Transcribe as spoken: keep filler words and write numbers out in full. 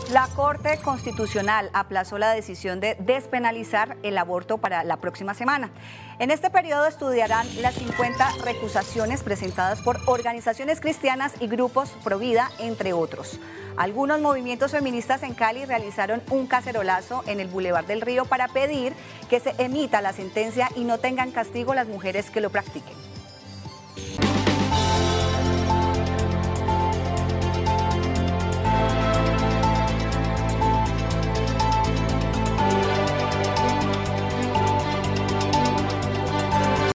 La Corte Constitucional aplazó la decisión de despenalizar el aborto para la próxima semana. En este periodo estudiarán las cincuenta recusaciones presentadas por organizaciones cristianas y grupos pro vida, entre otros. Algunos movimientos feministas en Cali realizaron un cacerolazo en el Boulevard del Río para pedir que se emita la sentencia y no tengan castigo las mujeres que lo practiquen.